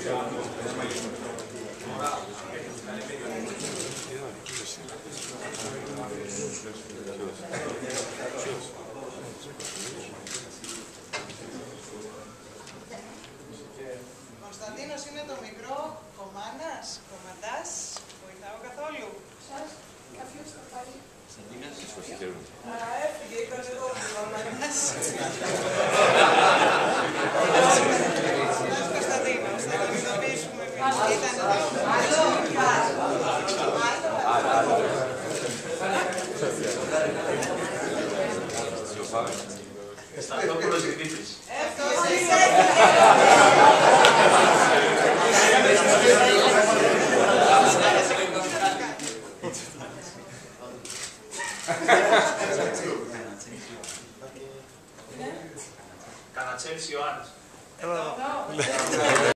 Κωνσταντίνος είναι το μικρό κομμάνας, κομματάς, βοηθάω καθόλου. Σας, κάποιος θα πάρει. Έφυγε, ήταν εδώ ο κομμάνας. Κωνσταντίνος, θα το ειδοποιήσουμε εμείς. Ήταν εδώ. Άλλο. Στρατόπουλος Δημήτρης. Κανατσέλης Ιωάννης. Εδώ.